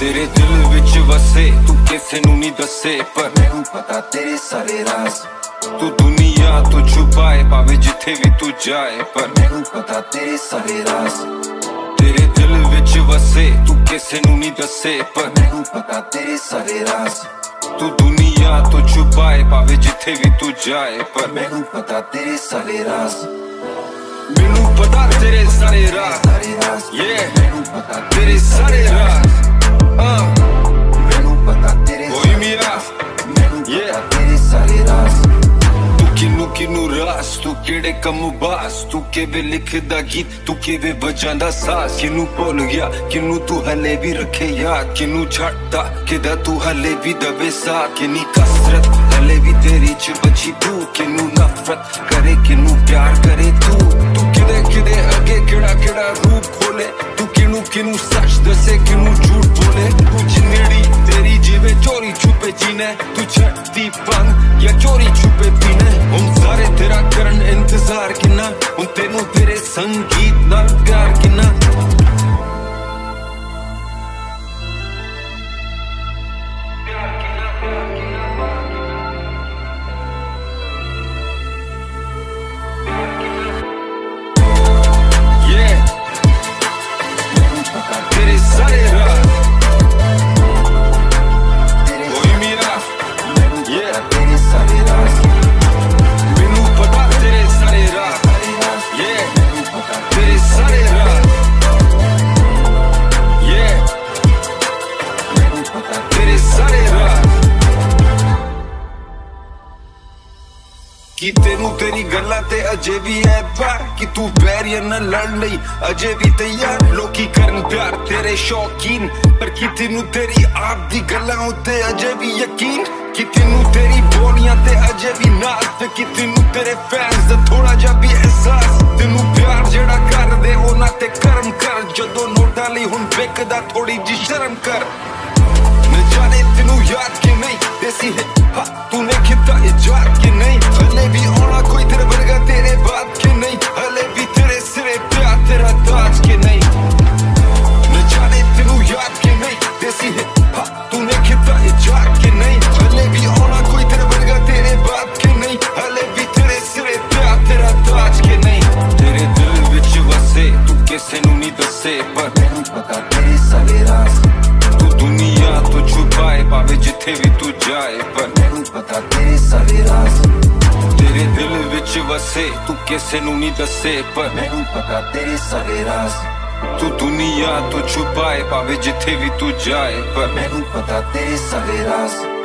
तेरे दिल विच वसे तू किसे नू नहीं दसे पर मैनू पता तेरे सारे राज। तू दुनिया तो छुपाए पावे जिथे भी तू जाए पर मैनू पता तेरे सारे राज। तेरे दिल विच वसे तू किसे नू नहीं दसे पर मैनू पता तेरे सारे राज। तू दुनिया तो छुपाए पावे जिथे भी तू जाए पर मैनू पता तेरे सारे राज। मैनू पता तेरे सारे राज। मैनू पता तेरे सारे राज। मैनू पता तेरे ओए मिया मैनू पता तेरे सारे राज। किनू किनू रास तू केड़े कम बास तू केवे लिखदा गीत तू केवे बजांदा सास किनू भुल गया किनू तू हले भी रखे याद किनू छड़दा किदा तू हले भी दबे सा किनी कसरत हले भी तेरी च बची तू किनू नफरत करे किनू प्यार करे तू किदे किदे अगे केड़ा केड़ा रूप खोले तू किनू किनू सच दसे किनू झूठ बोले तू जिंदड़ी तेरी जिवे चोरी छुपे जीने तू छड़दी पंग या चोरी छुपे पीने हम सारे तेरा करन इंतजार किना हम तेनू तेरे संगीत नाल प्यार किना तेरे सारे राज। ओए मेरा तेरे सारे राज। मैनू पता तेरे सारे राज। मैनू पता तेरे सारे राज। मैनू पता तेरे सारे राज। कि तेनू तेरी गल्लां ते अजे भी है प्यार कि तू बैरियर न लड़ लई अजे भी तैयार लोकी करन प्यार तेरे शौकीन पर कि तेनू तेरी आप दी गल्लां उत्ते अजे भी यकीन कि तेनू तेरी बोलियां ते अजे भी नाज ते कि तेनू तेरे फैंस दा थोड़ा जा भी एहसास तेनू प्यार जेड़ा कर दे ओ ना ते कर्म कर जदों नोटां लई हुण विकदा थोड़ी जी शर्म कर न जाने तेनू याद कि नहीं देसी हिप हॉप तूने कितना इजाद कि नहीं हले भी आना कोई तेरे वर्गा तेरे बात के नहीं हले भी तेरे सिरे प्यार तेरा ताज के नहीं न जाने तेनू याद कि नहीं देसी हिप हॉप तूने कितना इजाद कि नहीं हले भी आना कोई तेरे वर्गा तेरे बात के नहीं हले भी तेरे सिरे प्यार तेरा ताज के नहीं तेरे दिल विच वसे तू किसे नू नहीं दसे पर मैनू पता तेरे सारे राज। तू दुनिया तो छुपाए पावे जिथे भी तू जाए पर मैनू पता तेरे सारे राज। तेरे दिल विच वसे तू किसे नू नहीं दसे पर मैनू पता तेरे सारे राज। तू दुनिया तो छुपाए पावे जिथे भी तू जाए पर मैनू पता तेरे सारे राज।